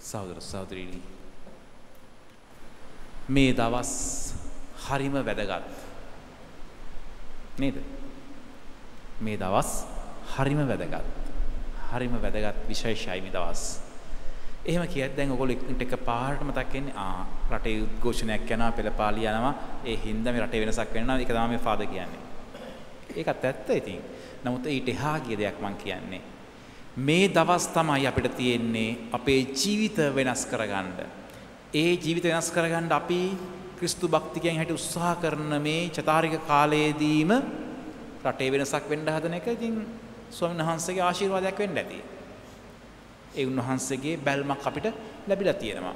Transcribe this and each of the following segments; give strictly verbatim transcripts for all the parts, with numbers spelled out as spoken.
සහෝදර සහෝදරිනි මේ දවස් හරිම වැදගත් නේද? මේ දවස් හරිම වැදගත්. හරිම වැදගත් විශේෂයි මේ දවස්. එහෙම කියද්දී දැන් ඔයගොල්ලෝ එක පාරට මතක් වෙන්නේ ආ රටේ උද්ඝෝෂණයක් යනවා පෙළපාලි යනවා ඒ හින්දා මේ රටේ වෙනසක් වෙනවා ඒක තමයි මේ ෆාදර් කියන්නේ. ඒකත් ඇත්ත ඉතින්. නමුත් ඊට එහා ගිය දෙයක් මම කියන්නේ. මේ දවස් තමයි අපිට තියෙන්නේ අපේ ජීවිත වෙනස් කරගන්න. ඒ ජීවිත වෙනස් කරගන්න අපි ක්‍රිස්තු භක්තිකයන් හැටි උත්සාහ කරන මේ චතාරික කාලයේදීම රටේ වෙනසක් වෙන්න හදන එක ඉතින් ස්වාමීන් වහන්සේගේ ආශිර්වාදයක් වෙන්න ඇති. ඒ උන්වහන්සේගේ බැල්මක් අපිට ලැබිලා තියෙනවා.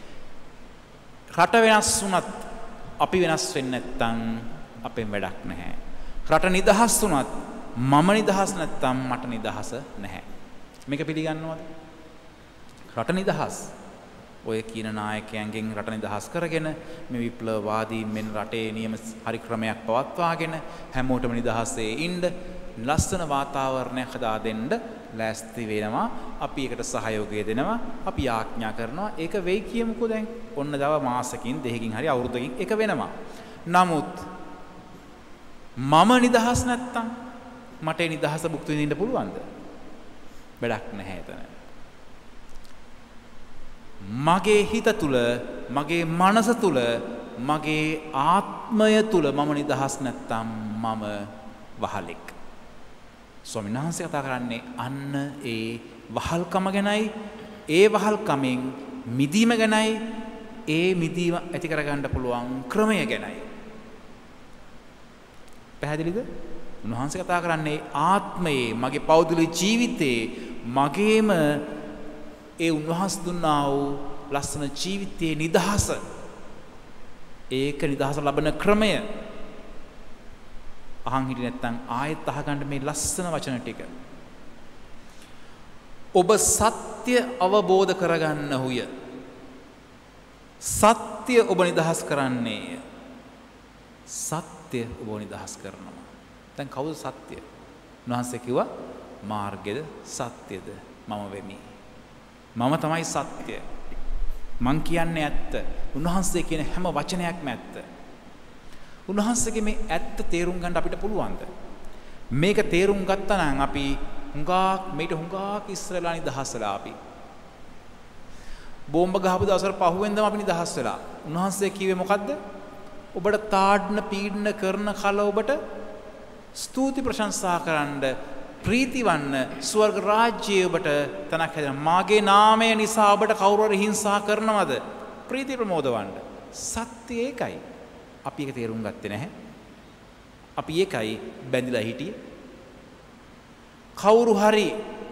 රට වෙනස් වුණත් අපි වෙනස් වෙන්නේ නැත්නම් අපෙන් වැඩක් නැහැ. රට නිදහස් වුණත් මම නිදහස් නැත්නම් මට නිදහස නැහැ. මේක පිළිගන්නවද? රට නිදහස්. ඔය කියන නායකයන්ගෙන් රට නිදහස් කරගෙන මේ විප්ලවවාදීන් මෙන් රටේ නියම හරි ක්‍රමයක් පවත්වාගෙන හැමෝටම නිදහසේ ඉන්න ලස්සන වාතාවරණයක් හදා දෙන්න ලෑස්ති වෙනවා. අපි ඒකට සහයෝගය දෙනවා. අපි ආඥා කරනවා. ඒක වෙයි කියමුකෝ දැන්. ඔන්න දව මාසකින් දෙකකින් හරි අවුරුද්දකින් එක වෙනවා. නමුත් මම නිදහස් නැත්තම් මට ඒ නිදහස භුක්ති විඳින්න පුළුවන්ද? වැඩක් නැහැ එතන. මගේ හිත තුල, මගේ මනස තුල, මගේ ආත්මය තුල මම නිදහස් නැත්තම් මම වහලෙක්. ස්වාමීන් වහන්සේ කතා කරන්නේ අන්න ඒ වහල්කම ගැනයි, ඒ වහල්කමෙන් මිදීම ගැනයි, ඒ මිදීම ඇති කරගන්න පුළුවන් ක්‍රමය ගැනයි. පැහැදිලිද? උන්වහන්සේ කතා කරන්නේ ආත්මයේ, මගේ පෞද්ගලික ජීවිතේ, මගේම ඒ උන්වහන්සේ දුන්නා වූ ලස්සන ජීවිතයේ නිදහස. ඒක නිදහස ලබන ක්‍රමය. අහන් හිටියේ නැත්නම් ආයෙත් අහගන්න මේ ලස්සන වචන ටික. ඔබ සත්‍ය අවබෝධ කරගන්න හුය. සත්‍ය ඔබ නිදහස් කරන්නේය. සත්‍ය ඔබ නිදහස් කරනවා. දැන් කවුද සත්‍ය? උන්වහන්සේ කිව්වා මාර්ගයද සත්‍යද මම වෙමි. මම තමයි සත්‍ය. මං කියන්නේ ඇත්ත. උන්වහන්සේ කියන හැම වචනයක්ම ඇත්ත. උන්වහන්සේගේ මේ ඇත්ත තේරුම් ගන්න අපිට පුළුවන්ද? මේක තේරුම් ගත්තා නම් අපි හුඟක් මේට හුඟක් ඉස්සරලා නිදහස් වෙලා අපි. බෝම්බ ගහපු දවසට පහුවෙන්දම අපි නිදහස් වෙලා. උන්වහන්සේ කිව්වේ මොකද්ද? ඔබට තාඩන පීඩන කරන කල ඔබට ස්තුති ප්‍රශංසා කරන්න ප්‍රීති වන්න ස්වර්ග රාජ්‍යයේ ඔබට තනක් හැදෙන. මාගේ නාමය නිසා ඔබට කවුරු හරි හිංසා කරනවද? ප්‍රීති ප්‍රමෝද වන්න. සත්‍ය ඒකයි. අපි ඒක තේරුම් ගත්තේ නැහැ. අපි ඒකයි බැඳිලා හිටියේ. කවුරු හරි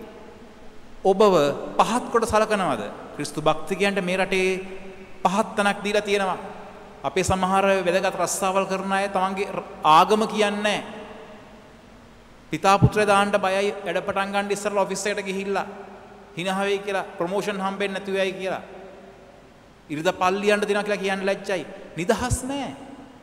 ඔබව පහත් කොට සලකනවද? ක්‍රිස්තු භක්තිකයන්ට මේ රටේ පහත් තැනක් දීලා තියෙනවා. අපේ සමහර වැදගත් රස්සාවල් කරන අය තමන්ගේ ආගම කියන්නේ නැහැ. පිතා පුත්‍රය දාන්න බයයි වැඩ පටන් ගන්න ඉස්සරලා ඔෆිස් එකට ගිහිල්ලා හිනහ වෙයි කියලා ප්‍රොමෝෂන් හම්බෙන්නේ නැතුව යයි කියලා. ඉරිදා පල්ලි යන්න දෙනවා කියලා කියන්න ලැජ්ජයි. නිදහස් නැහැ.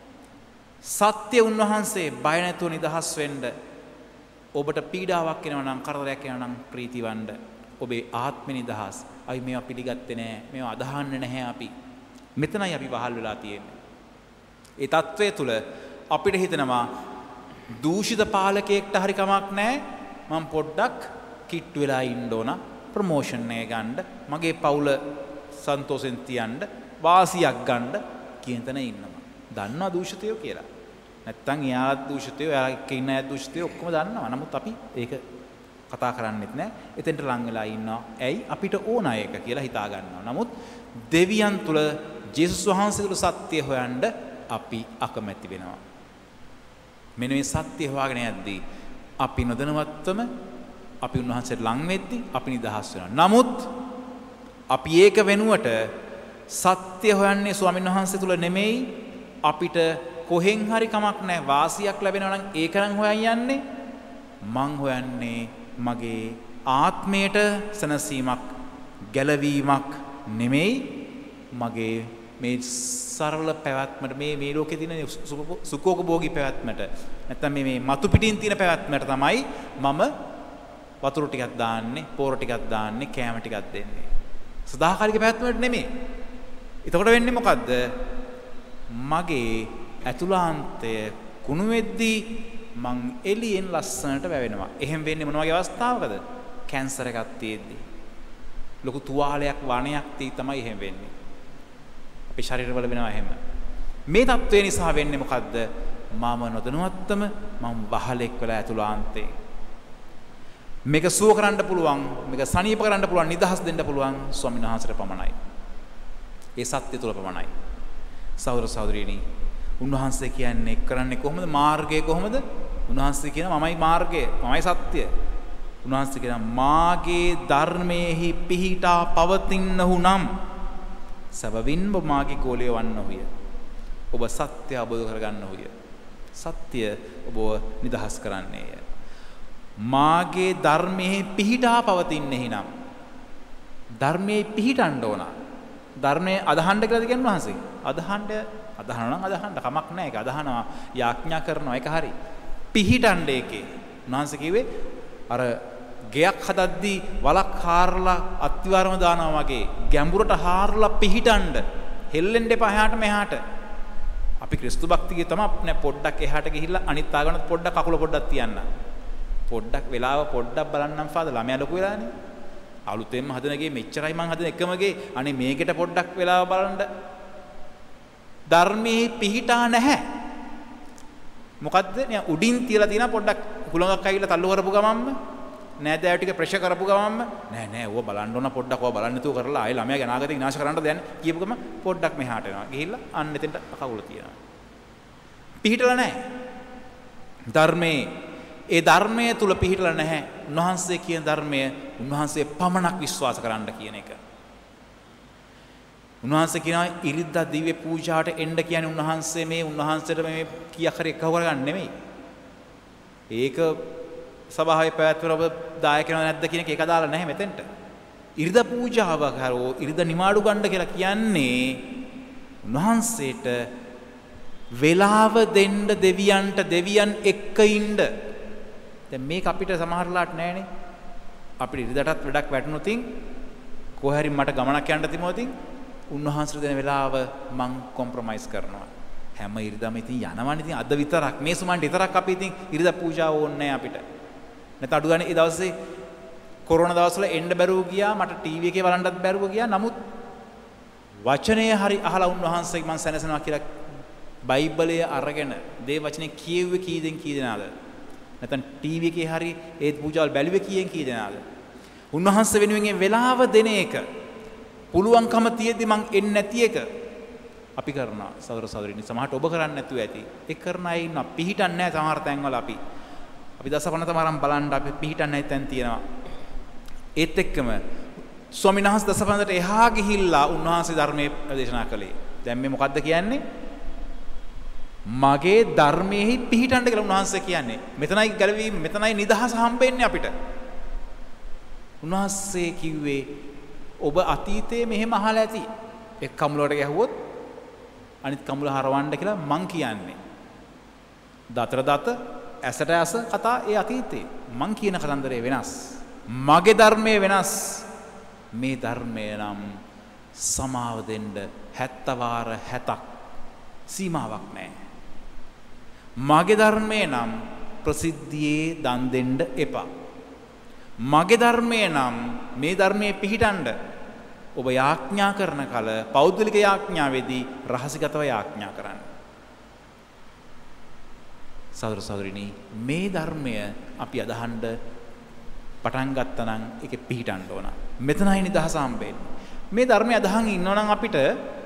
සත්‍ය උන්වහන්සේ බය නැතුව නිදහස් වෙන්න ඔබට පීඩාවක් එනවා නම් කරදරයක් එනවා නම් ප්‍රීතිවන්න ඔබේ ආත්ම නිදහස්. අපි මේවා පිළිගත්තේ නැහැ. මේවා අදහන්නේ නැහැ අපි. මෙතනයි අපි වහල් වෙලා තියෙන්නේ. ඒ తත්වයේ තුල අපිට හිතෙනවා දූෂිත පාලකයෙක්ට හරි කමක් නැහැ. මම පොඩ්ඩක් කිට්ටු වෙලා ඉන්න ඕන ප්‍රොමෝෂන් එක ගන්න, මගේ පවුල සන්තෝෂෙන් තියන්න, වාසියක් ගන්න කියන තැන ඉන්නවා. දන්නවා දූෂිතයෝ කියලා. නැත්තම් එයාලා දූෂිතයෝ, එයාලා එක්ක ඉන්න අය දූෂිතයෝ ඔක්කොම දන්නවා. නමුත් අපි ඒක කතා කරන්නේත් නැහැ. එතෙන්ට ලං වෙලා ඉන්නවා. ඇයි? අපිට ඕන ඒක කියලා හිතා ගන්නවා. නමුත් දෙවියන් තුල ජේසුස් වහන්සේ තුල සත්‍ය හොයන්න අපි අකමැති වෙනවා. මෙන්න මේ සත්‍ය හොයාගෙන යද්දී අපි නොදැනුවත්වම අපි උන්වහන්සේට ලං වෙද්දී අපි නිදහස් වෙනවා. නමුත් අපි ඒක වෙනුවට සත්‍ය හොයන්නේ ස්වාමීන් වහන්සේ තුල නෙමෙයි. අපිට කොහෙන් හරි කමක් නැහැ වාසියක් ලැබෙනවා නම් ඒක නම් හොයන් යන්නේ. මං හොයන්නේ මගේ ආත්මයට සැනසීමක්, ගැලවීමක් නෙමෙයි. මගේ මේ සරල පැවැත්මට, මේ මේ ලෝකේ තියෙන සුඛෝපභෝගී පැවැත්මට, නැත්නම් මේ මේ මතු පිටින් තියෙන පැවැත්මට තමයි මම වතුර ටිකක් දාන්නේ, පෝර ටිකක් දාන්නේ, කෑම ටිකක් දෙන්නේ. සදාකාලික පැවැත්මට නෙමෙයි. එතකොට වෙන්නේ මොකද්ද? මගේ ඇතුළාන්තය කුණු වෙද්දී මං එළියෙන් ලස්සනට වැවෙනවා. එහෙම වෙන්නේ මොන වගේ අවස්ථාවකද? කැන්සර් එකක් තියෙද්දී. ලොකු තුවාලයක් වණයක් තී තමයි එහෙම වෙන්නේ. අපේ ශරීරවල වෙනවා එහෙම. මේ தત્ත්වය නිසා වෙන්නේ මොකද්ද? මම නොදැනුවත්වම මම වහලෙක් වෙලා ඇතුළාන්තේ. මේක සුව කරන්න පුළුවන්, මේක සනීප කරන්න පුළුවන්, නිදහස් දෙන්න පුළුවන් ස්වාමීන් වහන්සේට පමණයි. ඒ සත්‍ය තුල පමණයි. සහෝදර සහෝදරියනි, උන්වහන්සේ කියන්නේ කරන්නේ කොහොමද? මාර්ගය කොහොමද? උන්වහන්සේ කියනවා මමයි මාර්ගය, මමයි සත්‍ය. උන්වහන්සේ කියනවා මාගේ ධර්මයේහි පිහිටා පවතින්නහු නම් සබවින්ම මාගේ ගෝලය වන්නහුය. ඔබ සත්‍ය අවබෝධ කරගන්නහුය. සත්‍ය ඔබව නිදහස් කරන්නේය. මාගේ ධර්මයේ පිහිටා පවතින්නේ නම් ධර්මයේ පිහිටන්න ඕන. ධර්මයේ අදහන්න කියලාද කියන්නේ උන්වහන්සේ? අදහන්න අදහනවා නම් අදහන්න කමක් නැහැ. ඒක අදහනවා, යාඥා කරනවා, ඒක හරි. පිහිටන්න ඒකේ. උන්වහන්සේ කිව්වේ අර ගෙයක් හදද්දී වලක් හාරලා අත්විවරම දානවා වගේ ගැඹුරට හාරලා පිහිටන්න. හෙල්ලෙන්න එපා එහාට මෙහාට. අපි ක්‍රිස්තු භක්තිය තමයි නේ පොඩ්ඩක් එහාට ගිහිල්ලා අනිත් ආගමනත් පොඩ්ඩක් කකුල පොඩ්ඩක් තියන්න. පොඩ්ඩක් වෙලාව පොඩ්ඩක් බලන්නම් ෆාදර්, ළමයා ලොකු වෙලානේ. අලුතෙන්ම හදනගේ මෙච්චරයි මං හදන එකමගේ. අනේ මේකට පොඩ්ඩක් වෙලාව බලන්න. ධර්මයේ පිහිටා නැහැ. මොකද්ද? නේ උඩින් තියලා තියෙන පොඩ්ඩක් කුලඟක් ඇවිල්ලා තල්ලු කරපු ගමන්ම නෑදෑයෝ ටික ප්‍රෙෂර් කරපු ගමන්ම නෑ නෑ ඕව බලන්න ඕන පොඩ්ඩක් ඕව බලන්න නැතුව කරලා ආයේ ළමයාගේ අනාගතේ විනාශ කරන්නද දැන් කියපු ගමන් පොඩ්ඩක් මෙහාට එනවා. ගිහිල්ලා අන්න එතෙන්ට කකුල තියනවා. පිහිටලා නැහැ. ධර්මයේ ඒ ධර්මයේ තුල පිහිටලා නැහැ. උන්වහන්සේ කියන ධර්මය උන්වහන්සේ පමණක් විශ්වාස කරන්න කියන එක. උන්වහන්සේ කියනවා ඉරිද්දා දිව්‍ය පූජාවට එන්න කියන්නේ උන්වහන්සේ මේ උන්වහන්සේට මේ කීයක් හරි එකව කරගන්න නෙමෙයි. ඒක සභාවේ පැවැත්වන ඔබ දායක වෙනවද නැද්ද කියන එක ඒක අදාළ නැහැ මෙතෙන්ට. ඉරිදා පූජාව කරෝ ඉරිදා නිමාඩු ගන්න කියලා කියන්නේ උන්වහන්සේට වෙලාව දෙන්න දෙවියන්ට දෙවියන් එක්ක ඉන්න. දැන් මේක අපිට සමහරලාට නැහැනේ. අපිට ඉරිදාටත් වැඩක් වැටුණොතින් කොහේ හරි මට ගමනක් යන්න තිබුණොතින් උන්වහන්සේට දෙන වෙලාව මං කොම්ප්‍රොමයිස් කරනවා. හැම ඉරිදාම ඉතින් යනවනේ ඉතින් අද විතරක් මේ සුමන්ට විතරක් අපි ඉතින් ඉරිදා පූජාව ඕනේ නැහැ අපිට. නැත්නම් අඩු ගානේ ඒ දවසේ කොරෝනා දවස්වල එන්න බැරුව ගියා, මට ටීවී එකේ බලන්නත් බැරුව ගියා. නමුත් වචනය හරි අහලා උන්වහන්සේ මං සැනසෙනවා කියලා බයිබලය අරගෙන දේ වචනේ කියෙව්වේ කී දෙනෙක් කී දෙනාද? නැත්නම් ටීවී එකේ හරි ඒ පූජාවල් බැලුවේ කීයෙන් කී දෙනාද? උන්වහන්සේ වෙනුවෙන් වෙලාව දෙන එක පුළුවන්කම තියෙද්දි මං එන්නේ නැති එක අපි කරනවා. සහෝදර සහෝදරියනි, සමහරට ඔබ කරන්නේ නැතුව ඇති. ඒක කරන අය ඉන්නවා. පිහිටන්නේ නැහැ සමහර තැන්වල අපි. අපි දසපන තමරම් බලන්න අපි පිහිටන්නේ නැති තැන් තියෙනවා. ඒත් එක්කම ස්වාමීන් වහන්සේ දසපනකට එහා ගිහිල්ලා උන්වහන්සේ ධර්මයේ දේශනා කළේ. දැන් මේ මොකද්ද කියන්නේ? මගේ ධර්මයේහි පිහිටන්න කියලා උන්වහන්සේ කියන්නේ. මෙතනයි ගැලවීම, මෙතනයි නිදහස හම්බෙන්නේ අපිට. උන්වහන්සේ කිව්වේ ඔබ අතීතයේ මෙහෙම අහලා ඇති. එක් කමුලකට ගැහුවොත් අනිත් කමුල හරවන්න කියලා මං කියන්නේ. දතර දත ඇසට ඇස කතා ඒ අතීතේ. මං කියන කතන්දරේ වෙනස්. මගේ ධර්මයේ වෙනස්. මේ ධර්මය නම් සමාව දෙන්න හැත්ත වාර හැතක් සීමාවක් නැහැ. මගේ ධර්මයේ නම් ප්‍රසිද්ධියේ දන් දෙන්න එපා. මගේ ධර්මයේ නම් මේ ධර්මයේ පිහිටන්න ඔබ යාඥා කරන කල පෞද්ගලික යාඥාවේදී රහසිගතව යාඥා කරන්න. සහෝදර සහෝදරිනි, මේ ධර්මය අපි අදහන්න පටන් ගත්තා නම් ඒකේ පිහිටන්න ඕන. මෙතනයි නිදහස හම්බෙන්නේ. මේ ධර්මය අදහන් ඉන්නවා නම් අපිට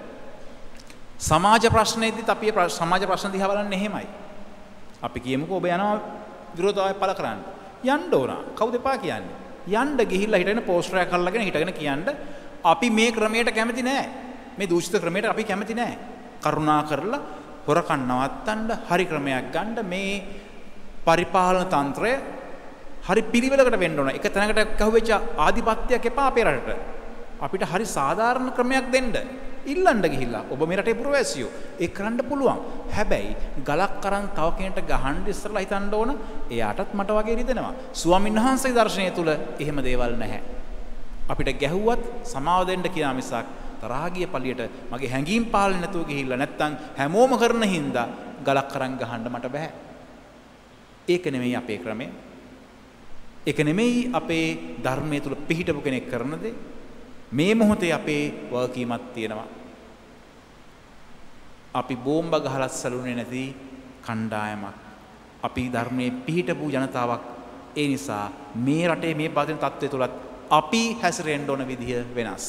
සමාජ ප්‍රශ්නේදීත් අපි සමාජ ප්‍රශ්න දිහා බලන්නේ එහෙමයි. අපි කියමුකෝ ඔබ යනවා විරෝධතාවය පළ කරන්න. යන්න ඕන. කවුද එපා කියන්නේ? යන්න ගිහිල්ලා හිටගෙන පෝස්ටර් එකක් අල්ලගෙන හිටගෙන කියන්න අපි මේ ක්‍රමයට කැමති නෑ. මේ දූෂිත ක්‍රමයට අපි කැමති නෑ. කරුණා කරලා හොරකම් නවත්තන්න හරි ක්‍රමයක් ගන්න. මේ පරිපාලන තන්ත්‍රය හරි පිළිවෙලකට වෙන්න ඕන. එක තැනකට කහුවෙච්ච ආධිපත්‍යයක් එපා අපේ රටට. අපිට හරි සාධාරණ ක්‍රමයක් දෙන්න. ඉල්ලන්න ගිහිල්ලා ඔබ මේ රටේ පුරවැසියෝ ඒක කරන්න පුළුවන්. හැබැයි ගලක් අරන් තව කෙනෙක්ට ගහන්න ඉස්සරලා හිතන්න ඕන එයාටත් මට වගේ රිදෙනවා. ස්වාමීන් වහන්සේගේ දර්ශනය තුල එහෙම දේවල් නැහැ. අපිට ගැහුවත් සමාව දෙන්න කියන මිසක් තරහා ගිය පළියට මගේ හැඟීම් පාලනේ නැතුව ගිහිල්ලා නැත්තම් හැමෝම කරන හින්දා ගලක් අරන් ගහන්න මට බෑ. ඒක නෙමෙයි අපේ ක්‍රමය. ඒක නෙමෙයි අපේ ධර්මයේ තුල පිහිටපු කෙනෙක් කරන දේ. මේ මොහොතේ අපේ වගකීමක් තියෙනවා. අපි බෝම්බ ගහලා සැලුනේ නැති කණ්ඩායමක්. අපි ධර්මයේ පිහිටපු ජනතාවක්. ඒ නිසා මේ රටේ මේ පවතින තත්ත්වය තුලත් අපි හැසිරෙන්න ඕන විදිය වෙනස්.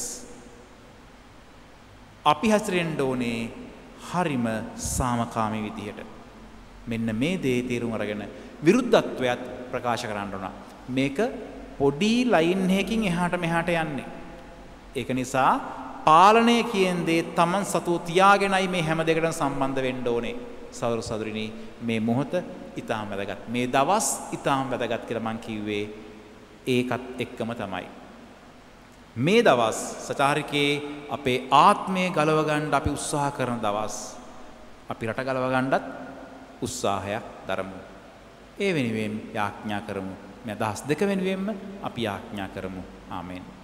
අපි හැසිරෙන්න ඕනේ හරිම සාමකාමී විදියට. මෙන්න මේ දේ තේරුම් අරගෙන විරුද්ධත්වයක් ප්‍රකාශ කරන්න ඕන. මේක පොඩි ලයින් එකකින් එහාට මෙහාට යන්නේ. ඒක නිසා පාලනය කියන දේ Taman සතුව තියාගෙනයි මේ හැම දෙයකටම සම්බන්ධ වෙන්න ඕනේ. සවරු සදුරිනි මේ මොහොත ඊටාම වැදගත්. මේ දවස් ඊටාම වැදගත් කියලා මම කිව්වේ ඒකත් එක්කම තමයි. මේ දවස් සචාරිකේ අපේ ආත්මය ගලව ගන්න අපි උත්සාහ කරන දවස්. අපි රට ගලව ගන්නත් උත්සාහයක් දරමු. ඒ වෙනුවෙන් යාඥා කරමු. මේ අදහස් දෙක වෙනුවෙන්ම අපි යාඥා කරමු. ආමෙන්.